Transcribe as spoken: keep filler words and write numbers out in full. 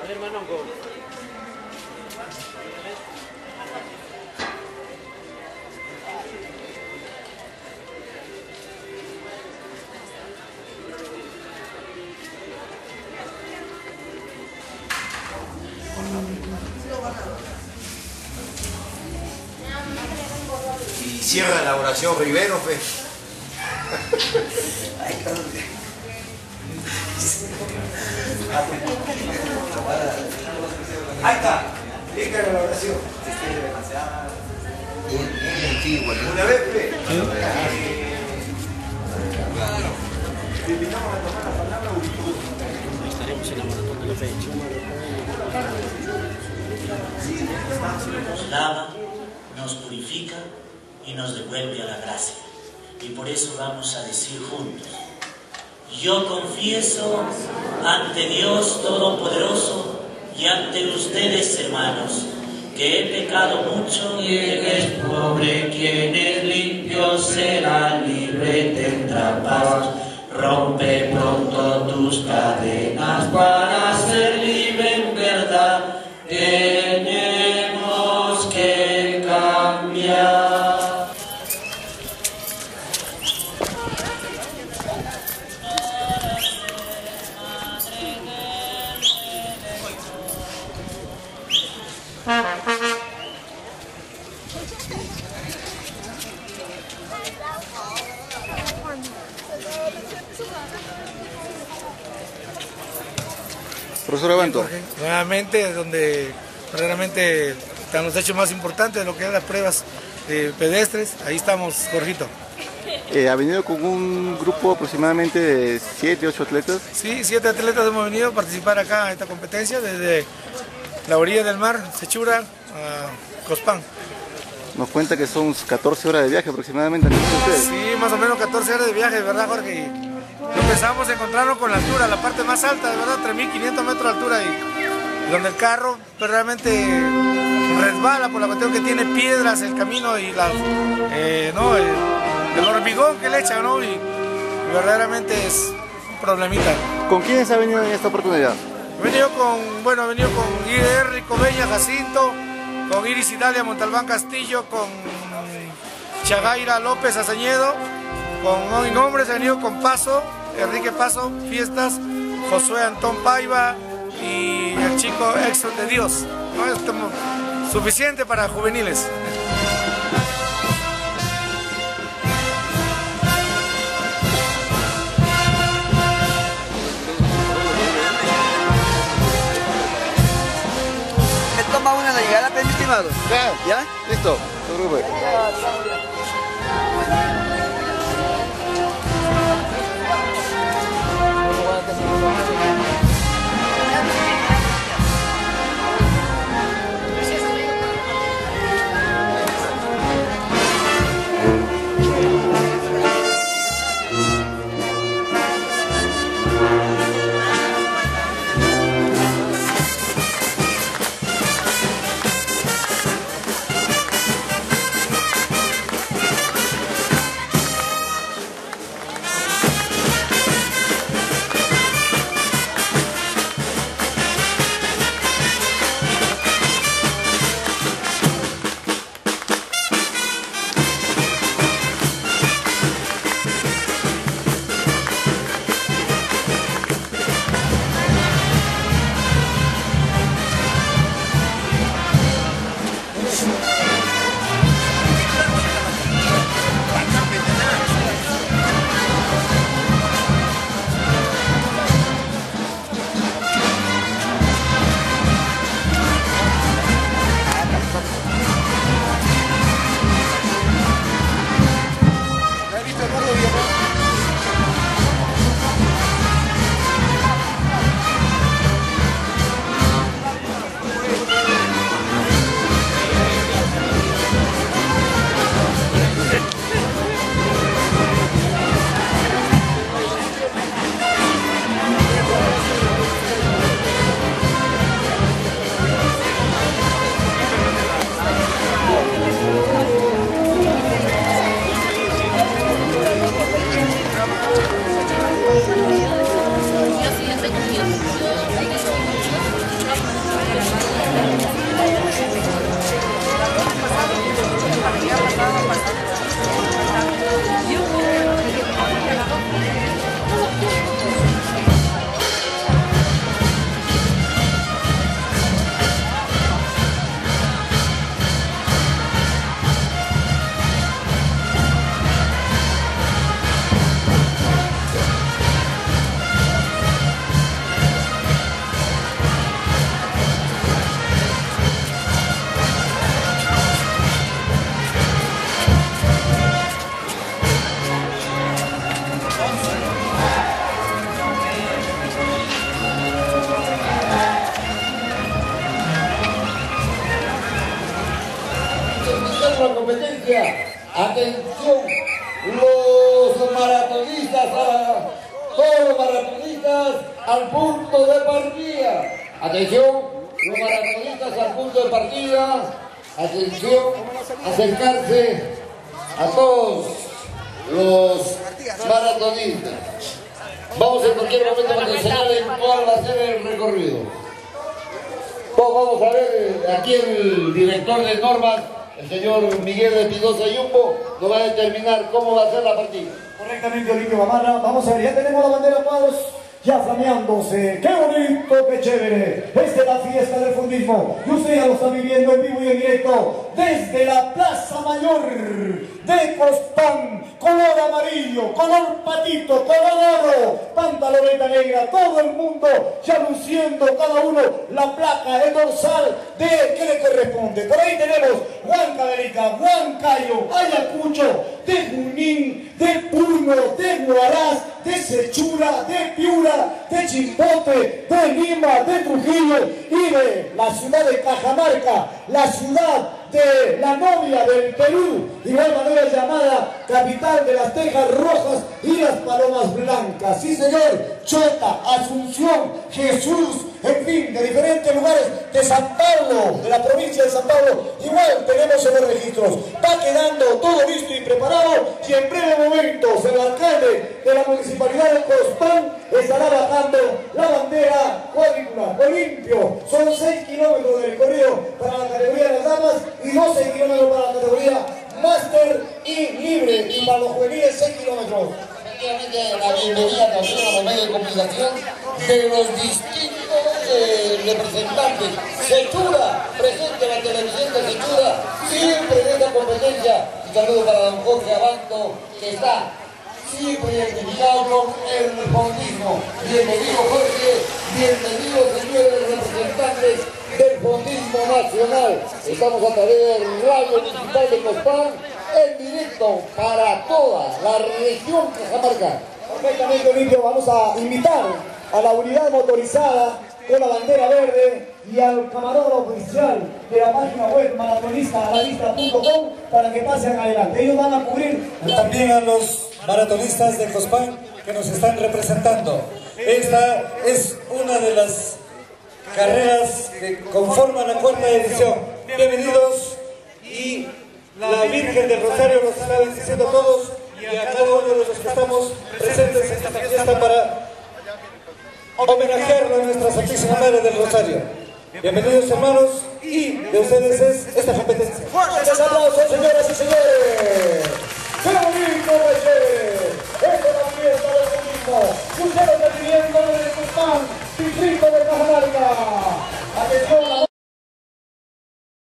Y cierra la oración Rivero, fe. Ahí está, venga la oración. Una vez, fe. Te invitamos a tomar la palabra. Estaremos en la maratón de la fe. Nos lava, nos purifica y nos devuelve a la gracia. Y por eso vamos a decir juntos: yo confieso ante Dios Todopoderoso y ante ustedes, hermanos, que he pecado mucho. Quien es pobre, quien es limpio, será libre, tendrá paz. Rompe pronto tus cadenas para ser libre en verdad. Tenemos que cambiar. Profesor Abanto. Nuevamente, donde verdaderamente están los hechos más importantes de lo que es las pruebas de pedestres. Ahí estamos, Jorgito. Eh, ¿Ha venido con un grupo aproximadamente de siete, ocho atletas? Sí, siete atletas hemos venido a participar acá en esta competencia desde la orilla del mar, Sechura, a Cospán. Nos cuenta que son catorce horas de viaje aproximadamente. Sí, más o menos catorce horas de viaje, ¿verdad, Jorge? Y lo empezamos a encontrarnos con la altura, la parte más alta, de verdad, tres mil quinientos metros de altura, y donde el carro pues, realmente resbala por la cuestión que tiene piedras el camino y las, eh, ¿no? el, el hormigón que le echan, ¿no? Y verdaderamente es un problemita. ¿Con quiénes ha venido en esta oportunidad? He venido con, bueno, he venido con I D R, Cobeña, Jacinto, con Iris Idalia Montalbán Castillo, con Chagaira López Azañedo, con Hoy Nombres, he venido con Paso, Enrique Paso, Fiestas, Josué Antón Paiva y el chico Exxon de Dios. ¿No? Es suficiente para juveniles. Me toma una de llegar a mi estimado. ¿Ya? ¿Ya? Listo. No te preocupes. Atención, los maratonistas, a, todos los maratonistas al punto de partida. Atención, los maratonistas al punto de partida. Atención, acercarse a todos los maratonistas. Vamos en cualquier momento para que señalen cuál va a ser el recorrido. Pues vamos a ver, aquí el director de normas, el señor Miguel de Espinosa Yumbo, nos va a determinar cómo va a ser la partida. Correctamente, Olimpio Gamarra. Vamos a ver, ya tenemos la bandera cuadros ya flameándose. ¡Qué bonito, qué chévere! Esta es la fiesta del fundismo y usted ya lo está viviendo en vivo y en directo desde la Plaza Mayor de Costán. Color amarillo, color patito, color oro, pantaloneta negra, todo el mundo ya luciendo cada uno la placa, el dorsal de qué le corresponde. Por ahí tenemos Huancavelica, Huancayo, Ayacucho, de Junín, de Puno, de Huaraz, de Sechura, de Piura, de Chimbote, de Lima, de Trujillo y de la ciudad de Cajamarca, la ciudad de la novia del Perú, de igual manera llamada capital de las tejas rojas y las palomas blancas. Sí, señor, Chota, Asunción, Jesús, en fin, de diferentes lugares de San Pablo, de la provincia de San Pablo, igual tenemos en los registros. Va quedando todo listo y preparado y en breve momentos el alcalde de la municipalidad de Costán estará bajando la bandera cuadrícula Olimpio. Son seis kilómetros de recorrido para la categoría de las damas y doce kilómetros para la categoría máster y libre, y para los juveniles seis kilómetros. Efectivamente, la bienvenida también a los medios de comunicación de los distintos eh, representantes. Sechura, presente en la televisión de Sechura, siempre en esta competencia. Un saludo para don Jorge Abanto, que está siempre identificado con el fondismo. Bienvenido, Jorge, bienvenidos, señores representantes del fondismo nacional. Estamos a través del radio municipal de Costán, en directo para toda la región cajamarca. Perfectamente, Olimpio, vamos a invitar a la unidad motorizada con la bandera verde y al camarógrafo oficial de la página web maratonista alavista punto com para que pasen adelante. Ellos van a cubrir también a los maratonistas de Costán que nos están representando. Esta es una de las carreras que conforman la cuarta edición. Bienvenidos, y la Virgen del Rosario nos está bendiciendo a todos y a cada uno de los que estamos presentes en esta fiesta para homenajear a nuestra Santísima Madre del Rosario. Bienvenidos, hermanos, y de ustedes es esta competencia. ¡Fuertes aplausos, señoras y señores! ¡Qué bonito, qué chévere! ¡Esta es la fiesta del fondismo! ¡Ustedes están viviendo desde Costán!